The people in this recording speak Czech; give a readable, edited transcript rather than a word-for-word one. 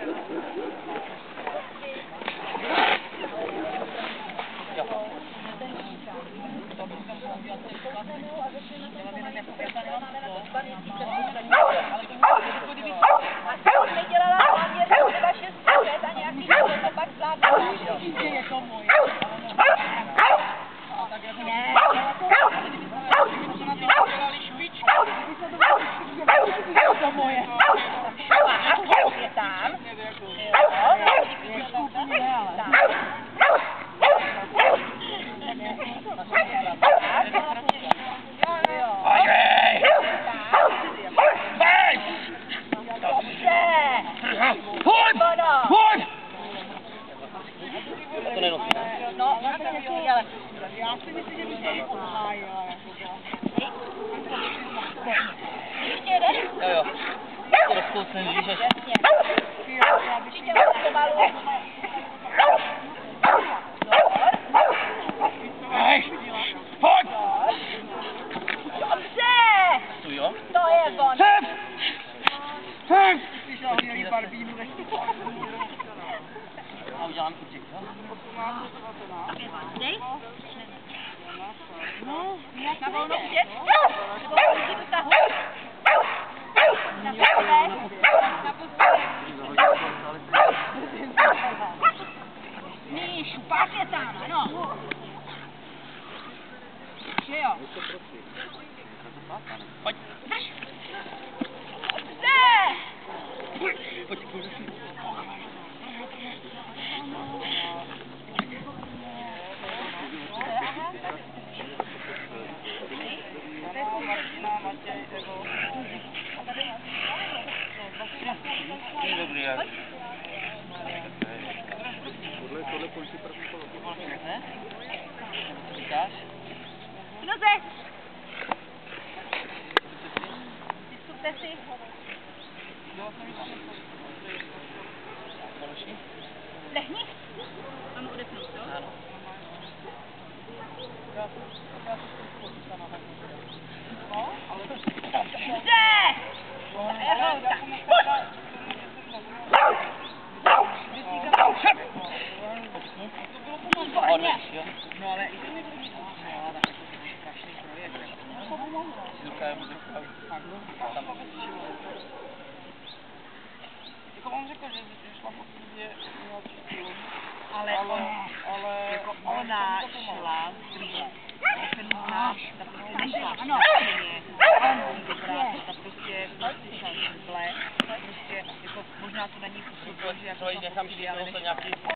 No, já si myslím, že by se jich obhájila. Ještě jeden? Jo. Rozkousnem žížeš. Jasně. Určitě vás pomalu. Hej! Pojď! Dobře! Tu jo? To je on. Sef! Sef! Slyšela hodně barbínu. A udělám kuček, jo? Dej. No, na volnosti. Nebo musí vytahu. Na posledné. Na posledné. Míšu, pak je tam, ano. Že jo? Pojď. Dobře! Pojď, pojď. Dobrý, jak? Tohle policie první kolo. Ne? Říkáš? Noze! Vystupte si. Lehni. Mám odepnout, jo? Ano. Dobře! No ale i jako on řekl, že šla po týdě měla 3 kg. Ale jako ona šla druhé. Ten náš, ta prostě nešla. Ano. Ano, ta prostě šla zle. Prostě jako možná to na ní působilo, že jako nechám si nějaký